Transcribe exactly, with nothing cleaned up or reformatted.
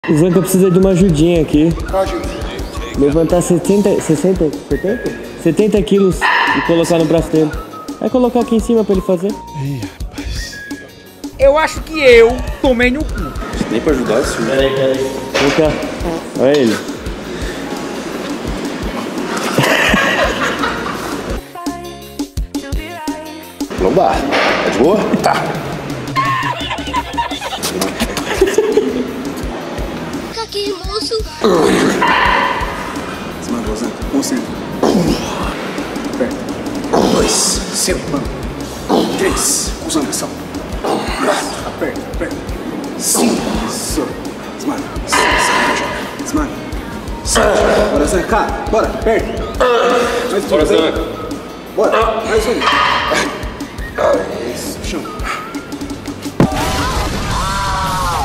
O Zanca precisa de uma ajudinha aqui. Qual ajudinha? Levantar setenta, sessenta, setenta? setenta quilos e colocar no braço dele. Vai colocar aqui em cima pra ele fazer. Ih, rapaz. Eu acho que eu tomei no cu. Nem pra ajudar esse filme. Peraí, peraí. Vem cá. Olha ele. Lombar. Tá de boa? Tá. Fica aqui, moço. Desmandou, Zanca. Concentra. Aperta. Dois. Senta. Três. Concentração. Quatro. Aperta, aperta. Cinco. Isso. Desmanda. Seis. Desmanda. Sete. Bora, Zanca. Bora. Aperta. Mais um. Bora, Zanca. Bora. Mais um.